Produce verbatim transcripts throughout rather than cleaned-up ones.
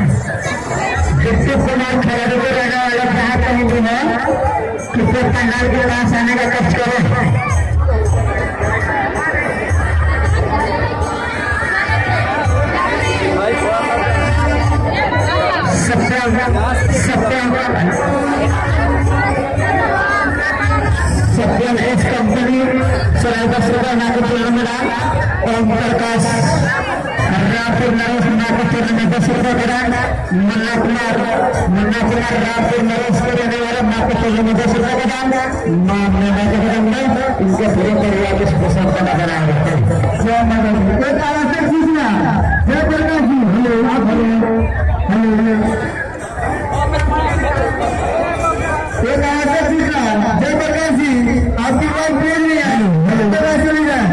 Deputy Kumar खराबी को रहने वाले जहाँ कहीं भी है किसी पंडाल के पास आने का कष्ट करें। सत्यम इस कंपनी सराय का सुबह नागपुर किलोमीटर ओम प्रकाश रामपुर नरेश नागपुर में दस रुपये करा मुन्ना कुमार मुन्ना कुमार रामपुर नरेश के रहने वाले नागपुर में दस रुपये करा मामले में इनके पूरे परिवार को पसंद करना बना है। पूछना जय प्रकाश जी हेलो आप हेलो हेलो ये कहा से पूछना जय प्रकाश जी आपकी बात बोल नहीं आई चली जाए।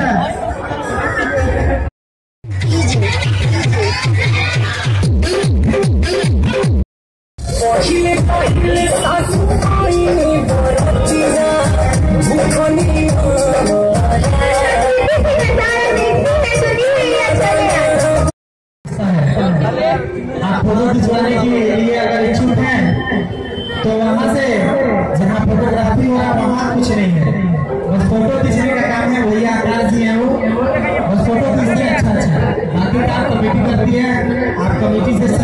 आप फोटो खिंचवाने के लिए अगर इच्छुक हैं तो वहाँ से जहाँ फोटोग्राफी हो रहा वहाँ कुछ नहीं है, बस फोटो खींचने का काम है। भैया आकाश जी हैं वो बस फोटो खींचते हैं अच्छा अच्छा, बाकी काम कमेटी करती है। आप कमेटी से